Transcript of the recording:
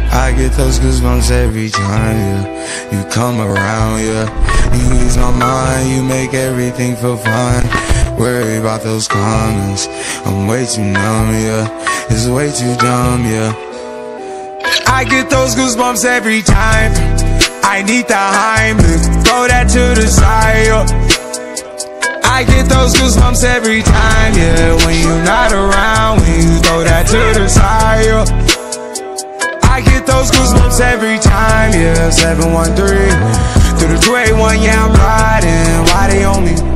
I get those goosebumps every time, yeah. You come around, yeah. You ease my mind, you make everything feel fine. Worry about those comments, I'm way too numb, yeah. It's way too dumb, yeah. I get those goosebumps every time. I need the Heimlich, throw that to the side, yeah. I get those goosebumps every time, yeah. When you're not around, when you throw that to the side, yeah. I get those goosebumps every time, yeah. 713 through the 281, yeah, I'm riding. Why they on me?